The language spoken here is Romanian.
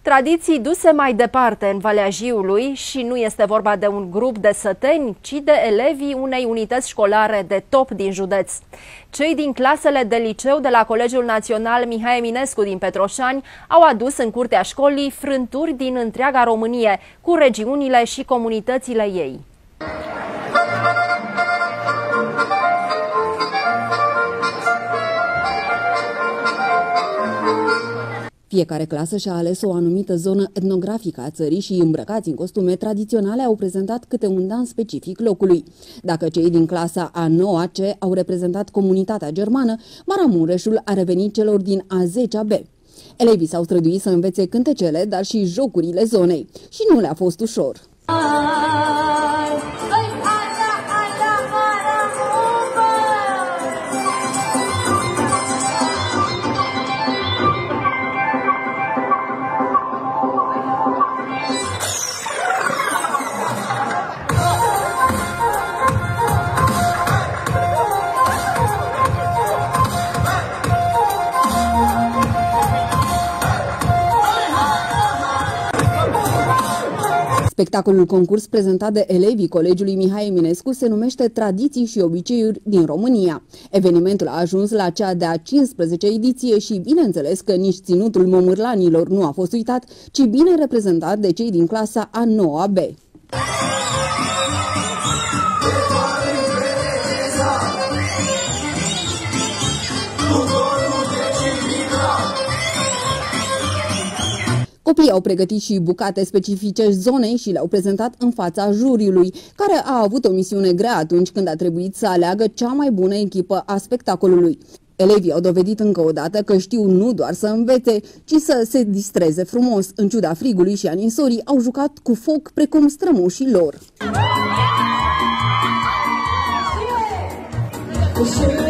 Tradiții duse mai departe în Valea Jiului și nu este vorba de un grup de săteni, ci de elevii unei unități școlare de top din județ. Cei din clasele de liceu de la Colegiul Național Mihai Eminescu din Petroșani au adus în curtea școlii frânturi din întreaga Românie, cu regiunile și comunitățile ei. Fiecare clasă și-a ales o anumită zonă etnografică a țării și, îmbrăcați în costume tradiționale, au prezentat câte un dans specific locului. Dacă cei din clasa a 9-a C au reprezentat comunitatea germană, Maramureșul a revenit celor din a 10-a B. Elevii s-au străduit să învețe cântecele, dar și jocurile zonei. Și nu le-a fost ușor. Spectacolul concurs prezentat de elevii Colegiului Mihai Eminescu se numește Tradiții și obiceiuri din România. Evenimentul a ajuns la cea de-a 15-a ediție și bineînțeles că nici ținutul momârlanilor nu a fost uitat, ci bine reprezentat de cei din clasa a 9-a B. Copiii au pregătit și bucate specifice zonei și le-au prezentat în fața juriului, care a avut o misiune grea atunci când a trebuit să aleagă cea mai bună echipă a spectacolului. Elevii au dovedit încă o dată că știu nu doar să învețe, ci să se distreze frumos. În ciuda frigului și a ninsorii, au jucat cu foc precum strămoșii lor.